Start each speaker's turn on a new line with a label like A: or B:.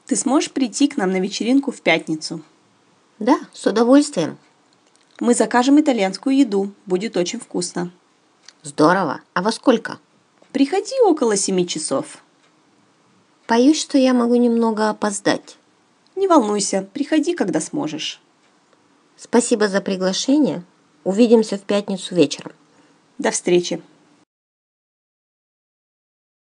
A: Ты сможешь прийти к нам на вечеринку в пятницу?
B: Да, с удовольствием.
A: Мы закажем итальянскую еду. Будет очень вкусно.
B: Здорово. А во сколько?
A: Приходи около 7 часов.
B: Боюсь, что я могу немного опоздать.
A: Не волнуйся, приходи, когда сможешь.
B: Спасибо за приглашение. Увидимся в пятницу вечером.
A: До встречи.